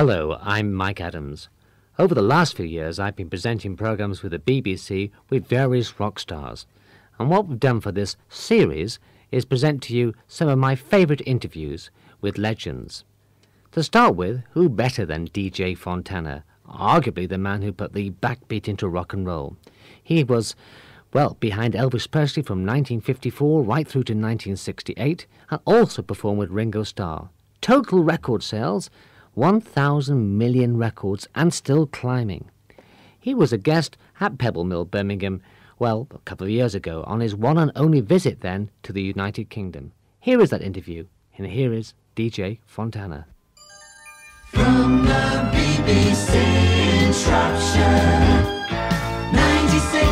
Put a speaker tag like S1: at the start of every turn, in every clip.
S1: Hello, I'm Mike Adams. Over the last few years, I've been presenting programs with the BBC with various rock stars. And what we've done for this series is present to you some of my favourite interviews with legends. To start with, who better than DJ Fontana, arguably the man who put the backbeat into rock and roll. He was, well, behind Elvis Presley from 1954 right through to 1968, and also performed with Ringo Starr. Total record sales, 1,000 million records, and still climbing. He was a guest at Pebble Mill, Birmingham, well, a couple of years ago, on his one and only visit then to the United Kingdom. Here is that interview, and here is DJ Fontana.
S2: From the BBC in Shropshire, 96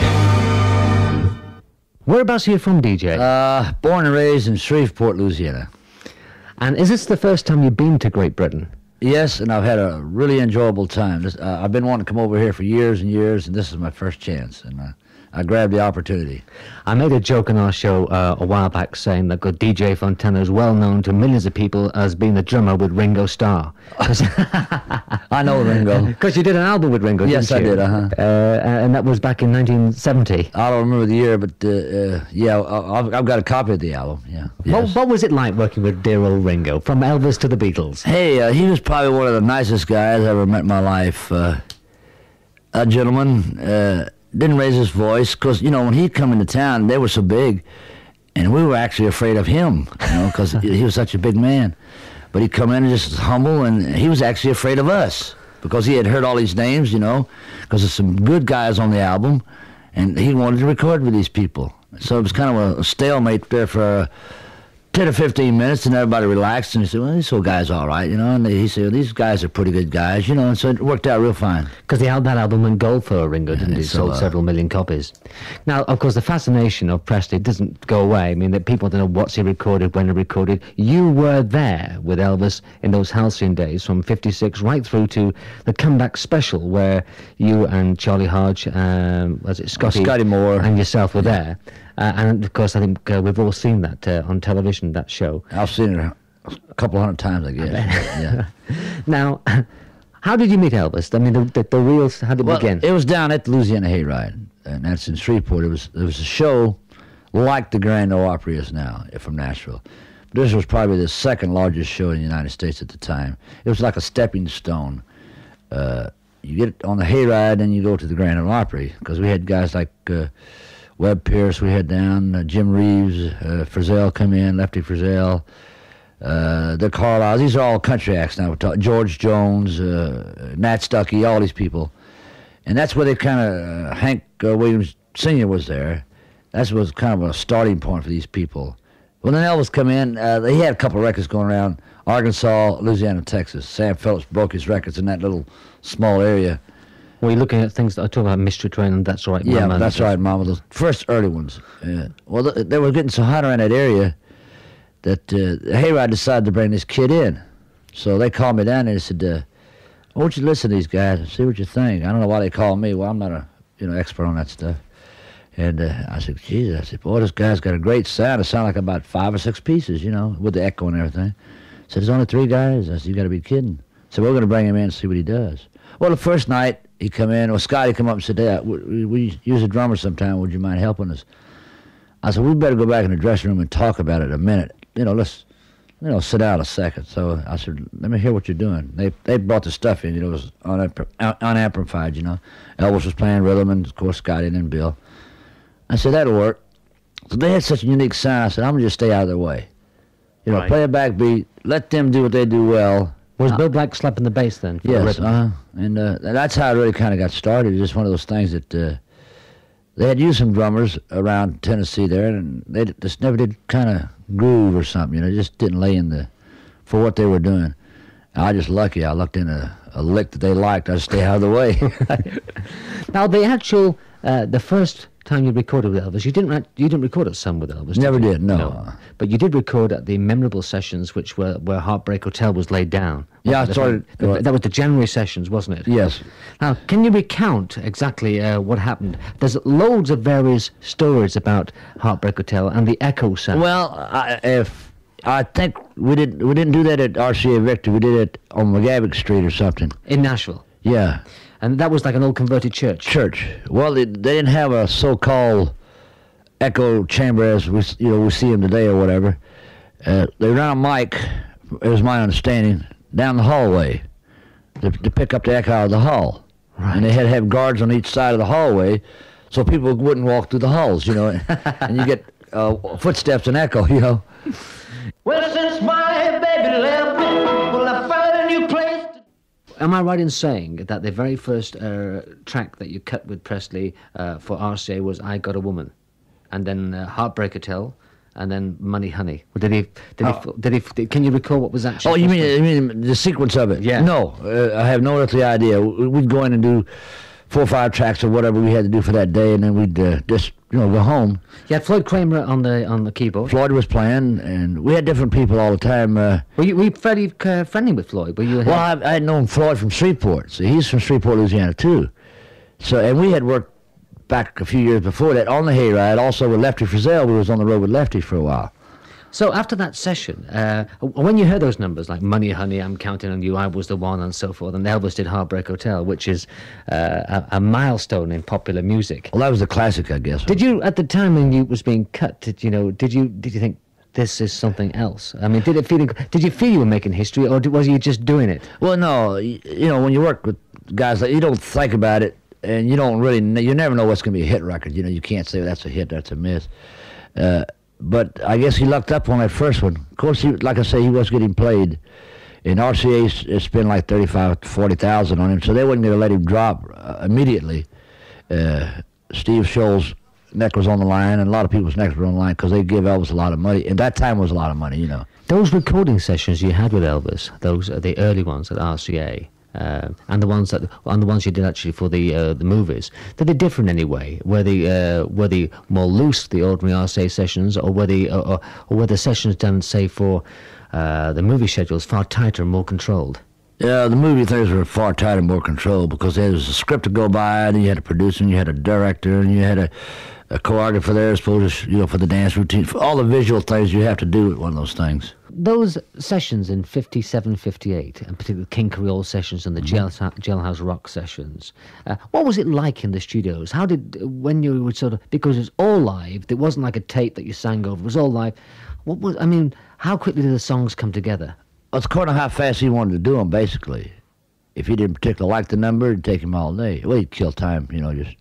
S2: FM.
S1: Whereabouts are you from, DJ?
S3: Born and raised in Shreveport, Louisiana.
S1: And is this the first time you've been to Great Britain?
S3: Yes, and I've had a really enjoyable time. I've been wanting to come over here for years and years, and this is my first chance, and I grabbed the opportunity.
S1: I made a joke on our show a while back saying that DJ Fontana is well known to millions of people as being the drummer with Ringo Starr.
S3: I know Ringo.
S1: Because you did an album with Ringo,
S3: yes,
S1: didn't you?
S3: I did,
S1: and that was back in 1970.
S3: I don't remember the year, but yeah, I've got a copy of the album, yeah. Yes.
S1: What was it like working with dear old Ringo, from Elvis to the Beatles?
S3: Hey, he was probably one of the nicest guys I ever met in my life. A gentleman, didn't raise his voice, because, you know, when he'd come into town, they were so big, and we were actually afraid of him, you know, because he was such a big man. But he'd come in and just humble, and he was actually afraid of us, because he had heard all these names, you know, because there's some good guys on the album, and he wanted to record with these people. So it was kind of a stalemate there for 10 or 15 minutes, and everybody relaxed, and he said, well, this old guy's all right, you know, and he said, well, these guys are pretty good guys, you know, and so it worked out real fine.
S1: Because that album went gold for Ringo, didn't it? It sold several million copies. Now, of course, the fascination of Presley doesn't go away. I mean, that people want to know what's he recorded, when he recorded. You were there with Elvis in those halcyon days from 56 right through to the comeback special where you and Charlie Hodge, was it Scotty Moore, and yourself were there. And, of course, I think we've all seen that on television, that show.
S3: I've seen it a couple hundred times, I guess. Yeah.
S1: Now, how did you meet Elvis? I mean, the real, how did it begin?
S3: It was down at the Louisiana Hayride, and that's in Shreveport. It was a show like the Grand Ole Opry is now, from Nashville. This was probably the second largest show in the United States at the time. It was like a stepping stone. You get on the Hayride, and you go to the Grand Ole Opry, because we had guys like Webb Pierce we had down, Jim Reeves, Frizzell come in, Lefty Frizzell, the Carlisles. These are all country acts now. George Jones, Nat Stuckey, all these people. And that's where they kind of, Hank Williams Sr. was there. That was kind of a starting point for these people. When then Elvis come in, he had a couple of records going around, Arkansas, Louisiana, Texas. Sam Phillips broke his records in that little small area.
S1: Well, you're looking at things that I talk about, Mystery Train and That's All Right, Mama.
S3: Yeah, That's Right, Mama, those first early ones. Well, they were getting so hot around that area that Hayride decided to bring this kid in. So they called me down there and said, why don't you listen to these guys and see what you think? I don't know why they called me. Well, I'm not a expert on that stuff. And I said, Jesus, I said, boy, this guy's got a great sound. It sounded like about 5 or 6 pieces, you know, with the echo and everything. I said, there's only 3 guys. I said, you got to be kidding. So we're going to bring him in and see what he does. Well, the first night, he come in, or Scotty come up and said, yeah, we use a drummer sometime. Would you mind helping us? I said, we better go back in the dressing room and talk about it a minute. You know, let's, sit down a second. So I said, let me hear what you're doing. They brought the stuff in, it was unamplified, you know. Elvis was playing rhythm, and, of course, Scotty and then Bill. I said, that'll work. So they had such a unique sound. I said, I'm going to just stay out of their way. You know, play a backbeat, let them do what they do well.
S1: Was Bill Black slapping the bass then?
S3: Yes, and that's how it really kind of got started. It was just one of those things that they had used some drummers around Tennessee there, and they just never did kind of groove or something. You know, just didn't lay in for what they were doing. I just lucky. I lucked in a lick that they liked. I just stay out of the way.
S1: Now, the actual the first time you recorded with Elvis, you didn't record at Sun with Elvis.
S3: Never did. No.
S1: But you did record at the memorable sessions, which were where Heartbreak Hotel was laid down.
S3: Yeah, I started.
S1: That was the January sessions, wasn't it?
S3: Yes.
S1: Now, can you recount exactly what happened? There's loads of various stories about Heartbreak Hotel and the echo sound.
S3: Well, I think we didn't do that at RCA Victor. We did it on McGavick Street or something.
S1: In Nashville.
S3: Yeah.
S1: And that was like an old converted church.
S3: Church. Well, they didn't have a so-called echo chamber as we see them today or whatever. They ran a mic, it was my understanding, down the hallway to pick up the echo out of the hall.
S1: Right.
S3: And they had to have guards on each side of the hallway so people wouldn't walk through the halls, and you get footsteps and echo, Well, since my baby left me, well, I found a new place.
S1: Am I right in saying that the very first track that you cut with Presley for RCA was "I Got a Woman," and then "Heartbreak Hotel," and then "Money Honey"? Or did he? Can you recall what was actually?
S3: Oh, you mean the sequence of it?
S1: Yeah.
S3: No, I have no earthly idea. We'd go in and do 4 or 5 tracks or whatever we had to do for that day, and then we'd just go home.
S1: You had Floyd Kramer on the keyboard.
S3: Floyd was playing, and we had different people all the time.
S1: Were you fairly friendly with Floyd? Were you?
S3: Well, I had known Floyd from Shreveport, so he's from Shreveport, Louisiana too. So, and we had worked back a few years before that on the Hayride, also with Lefty Frizzell. We was on the road with Lefty for a while.
S1: So after that session, when you heard those numbers like "Money Honey," "I'm Counting on You," "I Was the One," and so forth, and Elvis did "Heartbreak Hotel," which is a milestone in popular music.
S3: Well, that was a classic, I guess.
S1: Did you, at the time when you was being cut, did you think this is something else? I mean, did you feel you were making history, or was you just doing it?
S3: Well, no. When you work with guys like, you don't think about it, and you don't really, you never know what's going to be a hit record. You can't say, well, that's a hit, that's a miss. But I guess he lucked up on that first one. Of course, like I say, he was getting played. And RCA spent like $35,000 to $40,000 on him, so they wasn't going to let him drop immediately. Steve Scholl's neck was on the line, and a lot of people's necks were on the line because they give Elvis a lot of money. And that time was a lot of money,
S1: Those recording sessions you had with Elvis, those are the early ones at RCA, and the ones you did actually for the movies, did they differ in any way? Were they more loose, the ordinary RCA sessions, or were the sessions done, say, for the movie schedules far tighter and more controlled?
S3: Yeah, the movie things were far tighter and more controlled because there was a script to go by, and you had a producer, and you had a director, and you had a choreographer there, supposed to, for the dance routine, for all the visual things you have to do with one of those things.
S1: Those sessions in 57, 58, and particularly the King Creole sessions and the Jailhouse Rock sessions, what was it like in the studios? When you would because it was all live, it wasn't like a tape that you sang over, it was all live. How quickly did the songs come together?
S3: Well, it's according to how fast he wanted to do them, basically. If he didn't particularly like the number, it'd take him all day. Well, he'd kill time,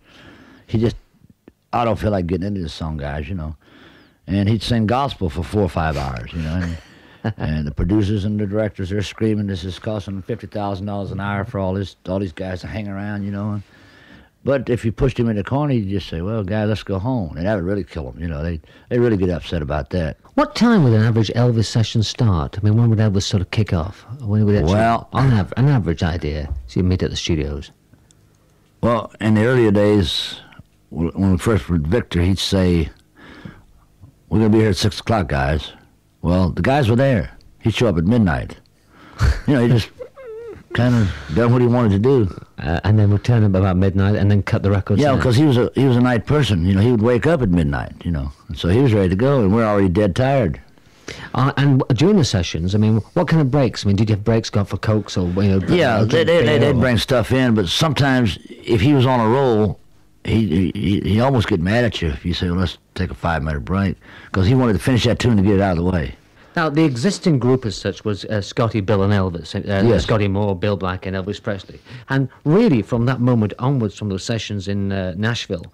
S3: I don't feel like getting into this song, guys, And he'd sing gospel for 4 or 5 hours, and the producers and the directors, they're screaming, this is costing $50,000 an hour for all these guys to hang around, But if you pushed him in the corner, he'd just say, well, guys, let's go home. And that would really kill him, They really get upset about that.
S1: What time would an average Elvis session start? I mean, when would Elvis sort of kick off? When would an average idea, so you meet at the studios?
S3: Well, in the earlier days, when we first were with Victor, he'd say, we're going to be here at 6 o'clock, guys. Well, the guys were there. He'd show up at midnight. He just kind of done what he wanted to do.
S1: And then return about midnight and then cut the records.
S3: Yeah, because he was a night person. He would wake up at midnight, And so he was ready to go, and we're already dead tired.
S1: And during the sessions, what kind of breaks? Did you have breaks got for cokes or,
S3: Yeah, they'd bring stuff in, but sometimes if he was on a roll, he almost get mad at you if you say, well, let's take a 5-minute break, because he wanted to finish that tune to get it out of the way.
S1: Now, the existing group as such was Scotty, Bill and Elvis.
S3: Yes.
S1: Scotty Moore, Bill Black and Elvis Presley. And really, from that moment onwards, from those sessions in Nashville,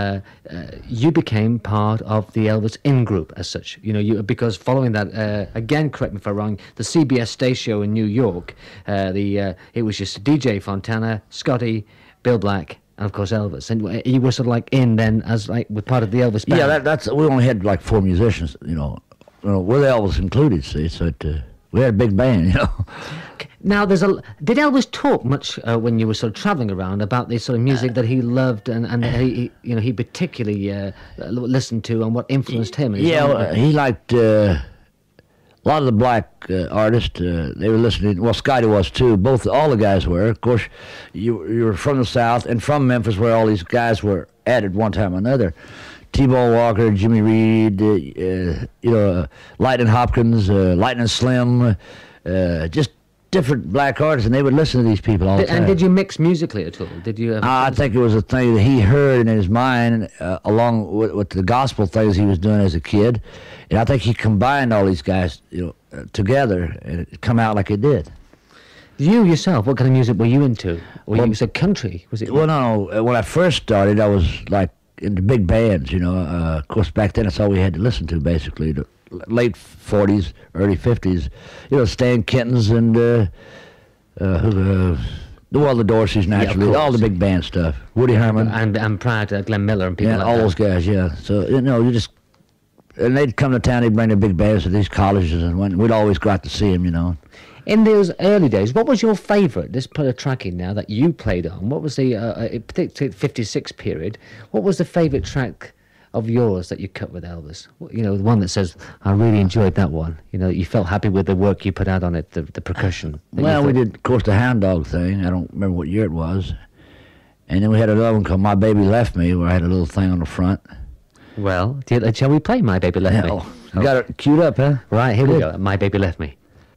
S1: you became part of the Elvis in-group as such. Because following that, again, correct me if I'm wrong, the CBS stage show in New York, it was just DJ Fontana, Scotty, Bill Black, and of course Elvis. And you were sort of like in then as like with part of the Elvis band.
S3: Yeah, we only had like 4 musicians, with Elvis included, see, so we had a big band,
S1: Now, did Elvis talk much when you were sort of traveling around about the sort of music that he loved and he particularly listened to and what influenced him?
S3: Yeah, he liked a lot of the black artists. They were listening. Well, Scotty was too. All the guys were. Of course, you were from the South and from Memphis, where all these guys were at one time or another. T-Bone Walker, Jimmy Reed, Lightning Hopkins, Lightning Slim, just different black artists, and they would listen to these people all the time.
S1: And did you mix musically at all? Did you?
S3: I think it was a thing that he heard in his mind, along with the gospel things he was doing as a kid, and I think he combined all these guys, together, and it come out like it did.
S1: You yourself, what kind of music were you into? You said country, was it?
S3: Well, no. When I first started, I was like into big bands. Of course, back then that's all we had to listen to, basically. The late 40s, early 50s, Stan Kenton's and the Dorseys, naturally, all the big band stuff. Woody Herman.
S1: And prior to Glenn Miller and people like
S3: all
S1: that.
S3: those guys, yeah. So, and they'd come to town, they'd bring their big bands to these colleges, and we'd always go out to see them,
S1: In those early days, what was your favourite? Let's put a track in now that you played on. What was the, particularly 56 period, what was the favourite track of yours that you cut with Elvis? The one that says, I really enjoyed that one. You felt happy with the work you put out on it, the percussion.
S3: Well, we did, of course, the Hound Dog thing. I don't remember what year it was. And then we had another one called My Baby Left Me, where I had a little thing on the front.
S1: Well, shall we play My Baby Left Me?
S3: You got it queued up, huh?
S1: Right, here we go. My Baby Left Me.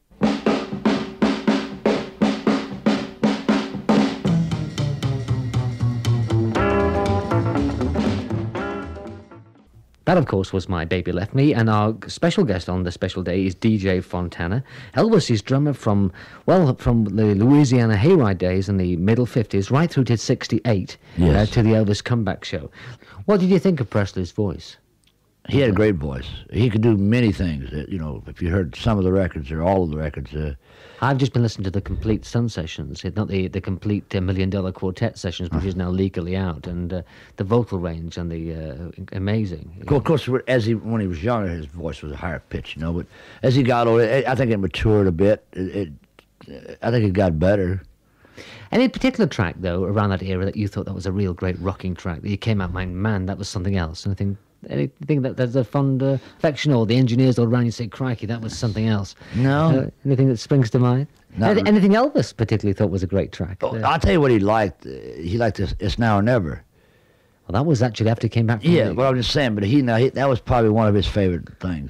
S1: That, of course, was My Baby Left Me, and our special guest on the special day is DJ Fontana. Elvis is drummer from the Louisiana Hayride days in the middle 50s, right through to 68,
S3: yes.
S1: To the Elvis Comeback Show. What did you think of Presley's voice?
S3: He had a great voice. He could do many things. If you heard some of the records or all of the records.
S1: I've just been listening to the complete Sun sessions, not the complete $1 Million Quartet sessions, which is now legally out, and the vocal range and the amazing.
S3: Of course, when he was younger, his voice was a higher pitch, but as he got older, I think it matured a bit. I think it got better.
S1: Any particular track, though, around that era that you thought that was a real great rocking track, that you came out, man, that was something else? Anything that there's a fond affection, or the engineers all around you say, crikey, that was something else?
S3: No.
S1: Anything that springs to mind? Anything Elvis particularly thought was a great track?
S3: I'll tell you what he liked. He liked It's Now or Never.
S1: Well, that was actually after he came back from
S3: Yeah, but I'm just saying, but that was probably one of his favorite things.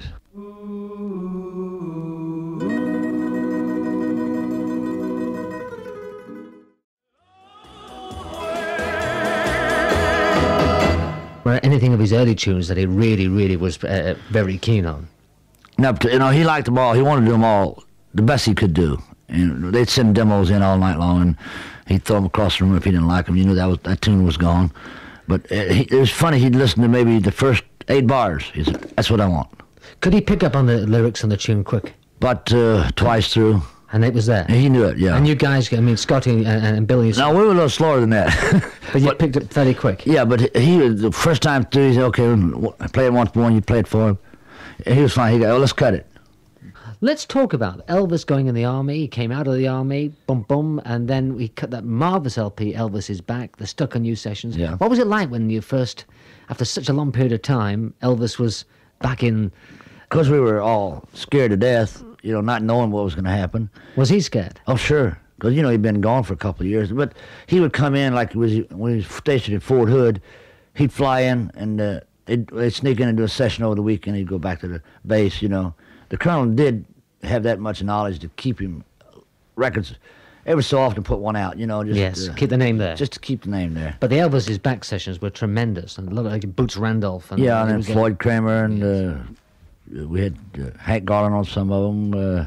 S1: Were anything of his early tunes that he really, really was very keen on?
S3: No, he liked them all. He wanted to do them all the best he could do. And they'd send demos in all night long, and he'd throw them across the room if he didn't like them. That tune was gone. But it was funny. He'd listen to maybe the first 8 bars. He said, "That's what I want."
S1: Could he pick up on the lyrics on the tune quick?
S3: But twice through.
S1: And it was there?
S3: He knew it, yeah.
S1: And you guys, Scotty and Billy...
S3: No, we were a little slower than that.
S1: But you picked it fairly quick?
S3: Yeah, but he was, the first time through, he said, okay, play it once more, and you play it for him. And he was fine. He go, let's cut it.
S1: Let's talk about Elvis going in the army. He came out of the army, boom, and then we cut that marvellous LP, Elvis Is Back, the Stuck on You sessions.
S3: Yeah.
S1: What was it like when you first, after such a long period of time, Elvis was back in...
S3: Because we were all scared to death, not knowing what was going to happen.
S1: Was he scared?
S3: Oh, sure. Because, he'd been gone for a couple of years. But he would come in, like when he was stationed at Fort Hood, he'd fly in, and they'd sneak in and do a session over the weekend. He'd go back to the base, The colonel did have that much knowledge to keep him records. Every so often put one out, just...
S1: keep the name there.
S3: Just to keep the name there.
S1: But the Elvis Is Back sessions were tremendous. And a lot of like Boots Randolph. And
S3: yeah, and then Floyd Kramer, and we had Hank Garland on some of them.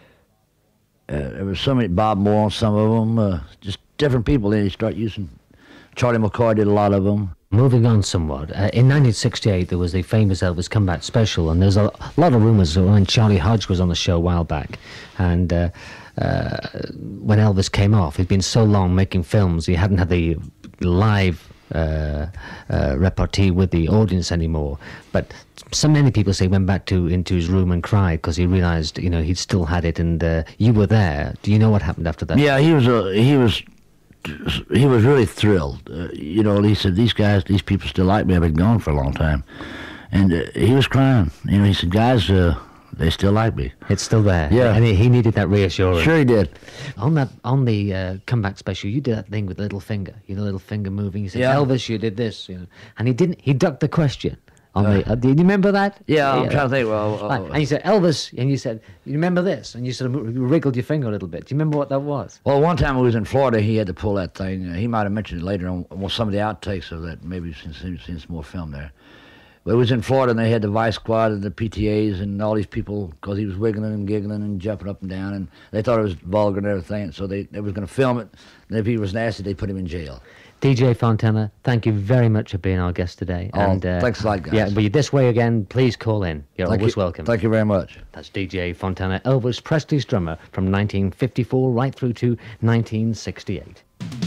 S3: There was so many, Bob Moore on some of them. Just different people. Then you start using... Charlie McCoy did a lot of them.
S1: Moving on somewhat, in 1968 there was the famous Elvis Comeback Special, and there's a lot of rumours when Charlie Hodge was on the show a while back, and when Elvis came off, he'd been so long making films, he hadn't had the live repartee with the audience anymore, but so many people say he went back into his room and cried because he realised, he'd still had it, and you were there. Do you know what happened after that?
S3: Yeah, he was really thrilled. He said, these people still like me. I've been gone for a long time. And he was crying. He said, guys, They still like me.
S1: It's still there.
S3: Yeah.
S1: And he needed that reassurance.
S3: Sure he did.
S1: On the comeback special, you did that thing with the little finger. You know, little finger moving. You said,
S3: Yeah.
S1: Elvis, you did this. You know, and he didn't. He ducked the question. Do you remember that?
S3: Yeah, I'm trying to think. Well,
S1: Right. And you said, Elvis, and you said, you remember this? And you sort of wriggled your finger a little bit. Do you remember what that was?
S3: well, one time we was in Florida, he had to pull that thing. He might have mentioned it later on some of the outtakes of that. Maybe you've seen some more film there. But it was in Florida, and they had the Vice Squad and the PTAs and all these people, because he was wiggling and giggling and jumping up and down, and they thought it was vulgar and everything, so they was going to film it, and if he was nasty, they put him in jail.
S1: DJ Fontana, thank you very much for being our guest today.
S3: Oh, thanks a lot, guys.
S1: Yeah, but you're this way again, please call in. You're always welcome.
S3: Thank you very much.
S1: That's DJ Fontana, Elvis Presley's drummer from 1954 right through to 1968.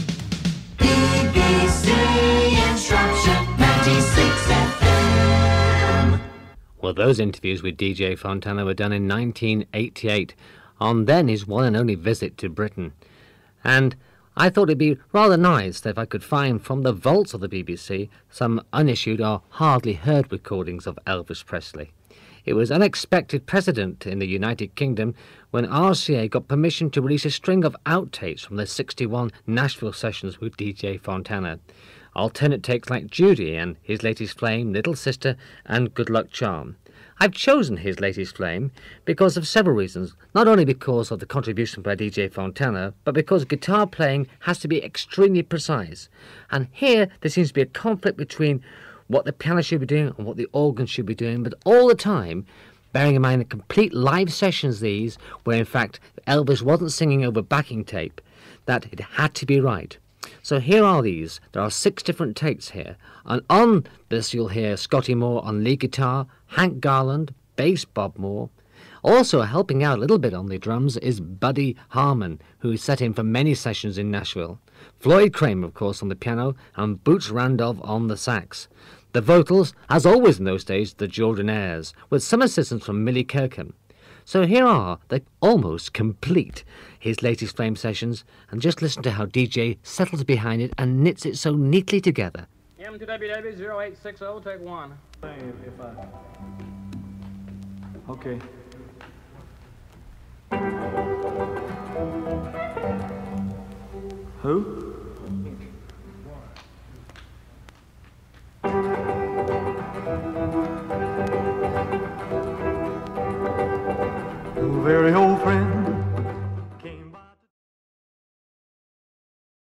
S2: BBC in Shropshire, 96 FM.
S1: Well, those interviews with DJ Fontana were done in 1988 on then his one and only visit to Britain. And I thought it'd be rather nice if I could find from the vaults of the BBC some unissued or hardly heard recordings of Elvis Presley. It was unexpected precedent in the United Kingdom when RCA got permission to release a string of outtakes from the 61 Nashville sessions with DJ Fontana. Alternate takes like Judy and His Latest Flame, Little Sister and Good Luck Charm. I've chosen His Latest Flame because of several reasons, not only because of the contribution by DJ Fontana, but because guitar playing has to be extremely precise. And here there seems to be a conflict between what the piano should be doing and what the organ should be doing, but all the time, bearing in mind the complete live sessions these, where in fact Elvis wasn't singing over backing tape, that it had to be right. So here are these. There are 6 different takes here. And on this you'll hear Scotty Moore on lead guitar, Hank Garland, bass Bob Moore. Also helping out a little bit on the drums is Buddy Harmon, who set in for many sessions in Nashville. Floyd Kramer, of course, on the piano, and Boots Randolph on the sax. The vocals, as always in those days, the Jordanaires, with some assistance from Millie Kirkham. So here are the almost complete His Latest Flame sessions, and just listen to how DJ settles behind it and knits it so neatly together.
S4: M2WW0860, take 1. Okay. Who? Very